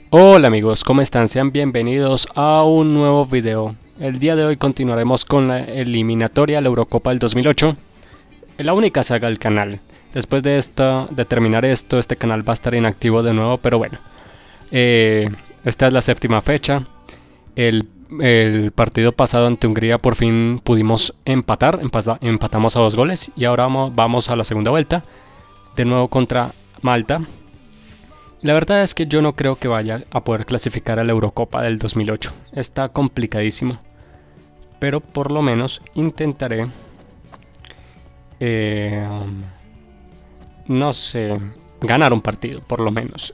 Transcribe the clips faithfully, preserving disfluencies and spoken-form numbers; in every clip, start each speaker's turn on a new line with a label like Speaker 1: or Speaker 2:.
Speaker 1: Hola amigos, ¿cómo están? Sean bienvenidos a un nuevo video. El día de hoy continuaremos con la eliminatoria a la Eurocopa del dos mil ocho, la única saga del canal. Después de, esta, de terminar esto, este canal va a estar inactivo de nuevo, pero bueno. Eh, esta es la séptima fecha. El, el partido pasado ante Hungría por fin pudimos empatar, empatamos a dos goles y ahora vamos, vamos a la segunda vuelta, de nuevo contra Malta. La verdad es que yo no creo que vaya a poder clasificar a la Eurocopa del dos mil ocho. Está complicadísimo. Pero por lo menos intentaré... Eh, no sé... ganar un partido, por lo menos.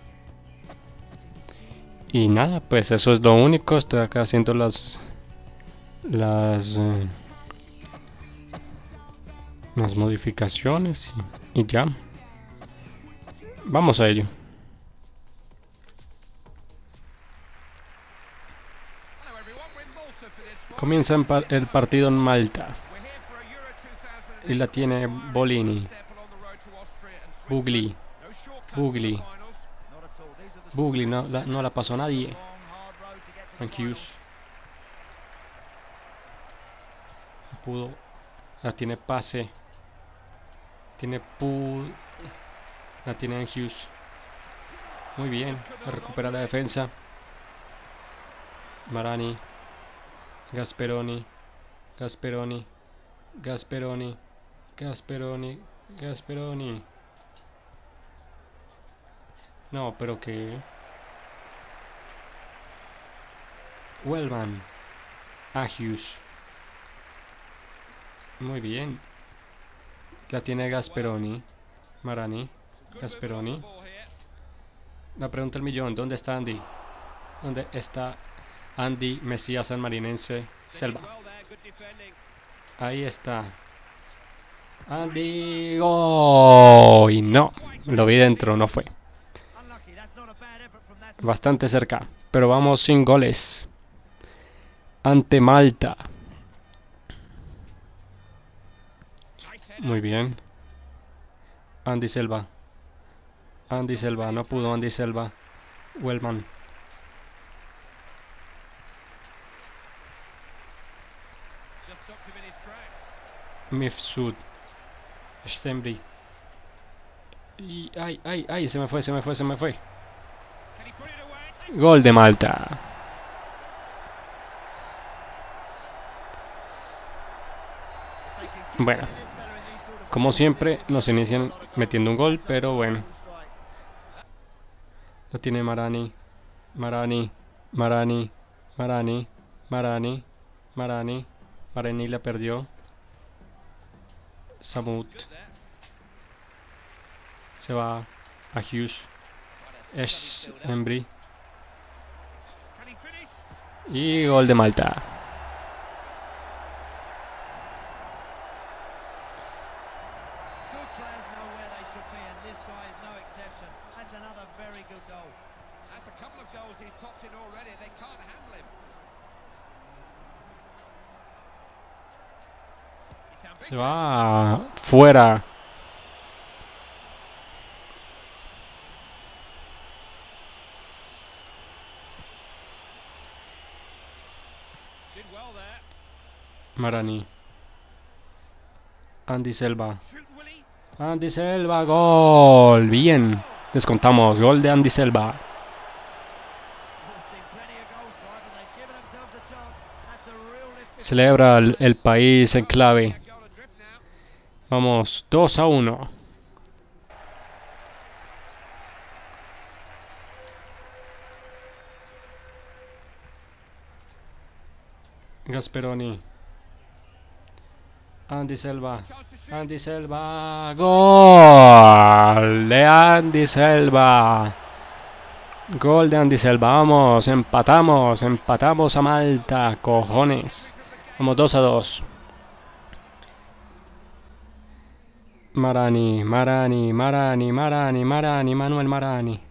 Speaker 1: Y nada, pues eso es lo único. Estoy acá haciendo las... Las... Eh, las modificaciones y, y ya. Vamos a ello. Comienza el partido en Malta. Y la tiene Bolini. Bugli. Bugli. Bugli, no la, no la pasó nadie. Hughes. Pudo. La tiene pase. Tiene pu... La tiene Hughes. Muy bien. Recupera la defensa. Marani. Gasperoni, Gasperoni, Gasperoni, Gasperoni, Gasperoni. No, pero que... Wellman. Hughes. Muy bien. La tiene Gasperoni. Marani. Gasperoni. La pregunta del millón. ¿Dónde está Andy? ¿Dónde está Andy Mesías Sanmarinense Selva? Ahí está. Andy. ¡Oh! Y no. Lo vi dentro, no fue. Bastante cerca. Pero vamos sin goles. Ante Malta. Muy bien. Andy Selva. Andy Selva. No pudo Andy Selva. Wellman. Mifsud. Sembri. Y ay, ay, ay, se me fue, se me fue, se me fue. Gol de Malta. Bueno, como siempre nos inician metiendo un gol, pero bueno. Lo tiene Marani. Marani. Marani. Marani. Marani. Marani. Marani la perdió. Samut. Se va a Hughes. Es Embry. Y gol de Malta. Se va fuera. Marani. Andy Selva. Andy Selva, gol. Bien. Descontamos. Gol de Andy Selva. Celebra el, el país en clave. Vamos, dos a uno. Gasperoni. Andy Selva. Andy Selva. Gol de Andy Selva. Gol de Andy Selva. Vamos, empatamos. Empatamos a Malta. Cojones. Vamos dos a dos. Marani, Marani, Marani, Marani, Marani, Manuel Marani.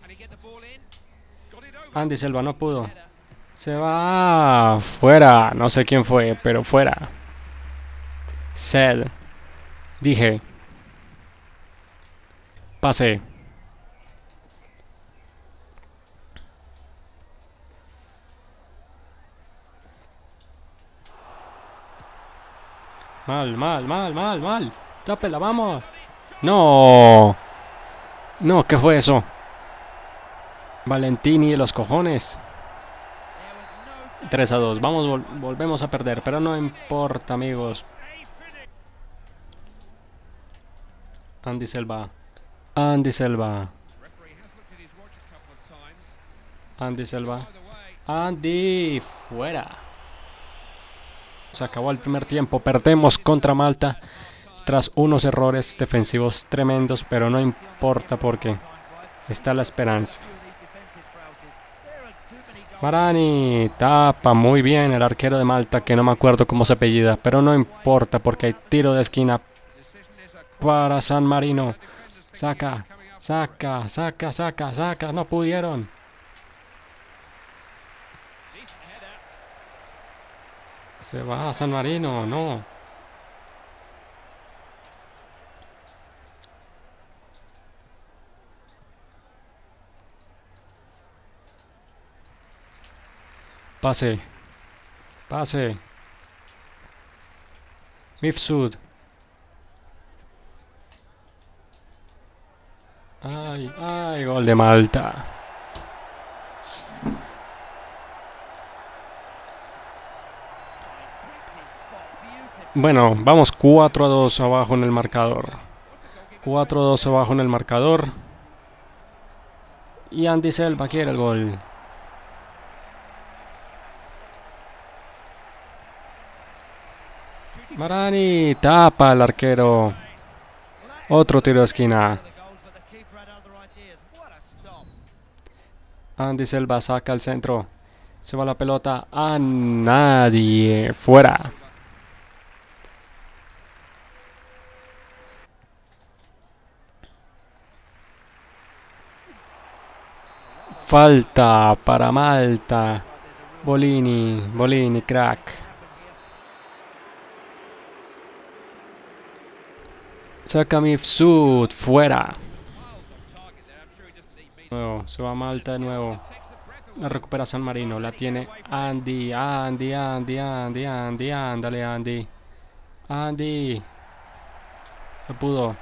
Speaker 1: Andy Selva no pudo. Se va fuera. No sé quién fue, pero fuera. Sed. Dije. Pase. Mal, mal, mal, mal, mal. Tápela, vamos. No. No, ¿qué fue eso? Valentini de los cojones. tres a dos. Vamos, vol volvemos a perder, pero no importa, amigos. Andy Selva. Andy Selva. Andy Selva. Andy. Fuera. Se acabó el primer tiempo. Perdemos contra Malta tras unos errores defensivos tremendos, pero no importa porque está la esperanza. Marani tapa muy bien el arquero de Malta, que no me acuerdo cómo se apellida, pero no importa porque hay tiro de esquina para San Marino. Saca, saca, saca, saca, saca. No pudieron. Se va a San Marino, no. Pase. Pase. Mifsud. Ay, ay, gol de Malta. Bueno, vamos cuatro a dos abajo en el marcador. cuatro a dos abajo en el marcador. Y Andy Selva quiere el gol. Marani tapa al arquero. Otro tiro de esquina. Andy Selva saca al centro. Se va la pelota a nadie. Fuera. Falta para Malta. Bolini, Bolini, crack. Saca Mifsud, fuera. Nuevo, se va Malta de nuevo. La recupera San Marino, la tiene Andy, Andy, Andy, Andy, Andy, ándale Andy. Andy. No pudo.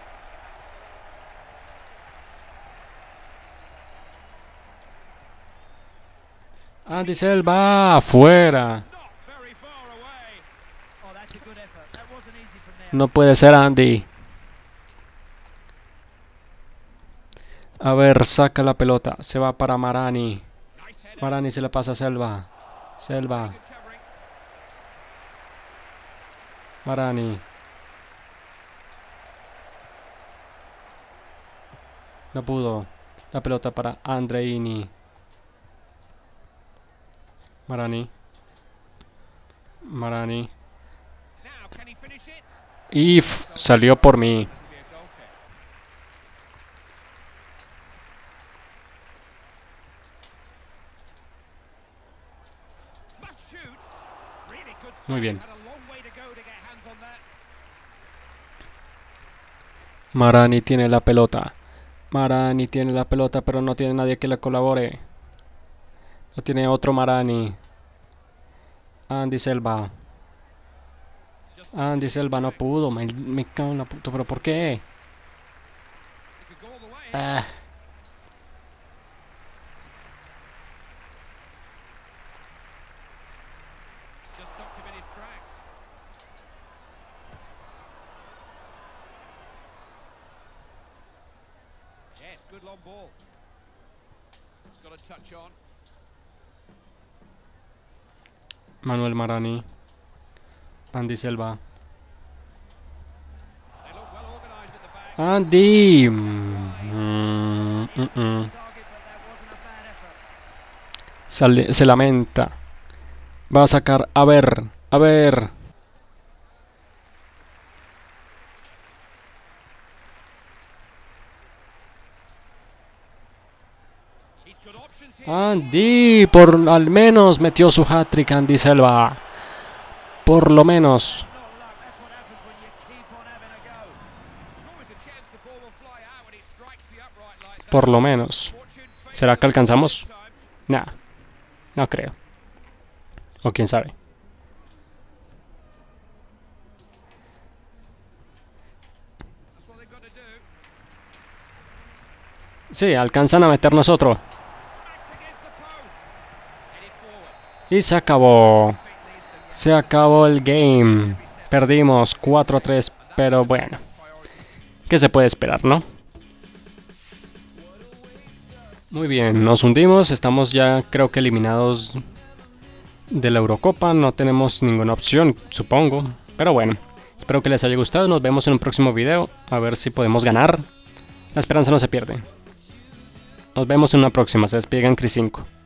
Speaker 1: Andy Selva, fuera. No puede ser Andy. A ver, saca la pelota. Se va para Marani. Marani se la pasa a Selva. Selva. Marani. No pudo. La pelota para Andreini. Marani. Marani. Y salió por mí. Muy bien. Marani tiene la pelota. Marani tiene la pelota, pero no tiene nadie que le colabore. No tiene otro Marani. Andy Selva. Andy Selva no pudo. Me, me cago en la puta. ¿Pero por qué? Ah. Manuel Marani. Andy Selva. Andy. Mm, mm, mm. Sale, se lamenta. Va a sacar. A ver. A ver. Andy. Por al menos metió su hat-trick Andy Selva. Por lo menos. Por lo menos. ¿Será que alcanzamos? Nah. No creo. O quién sabe. Sí, alcanzan a meternos otro. Y se acabó. Se acabó el game. Perdimos cuatro a tres, pero bueno. ¿Qué se puede esperar, no? Muy bien, nos hundimos. Estamos ya creo que eliminados de la Eurocopa. No tenemos ninguna opción, supongo. Pero bueno, espero que les haya gustado. Nos vemos en un próximo video. A ver si podemos ganar. La esperanza no se pierde. Nos vemos en una próxima. Se despide GankChris cinco.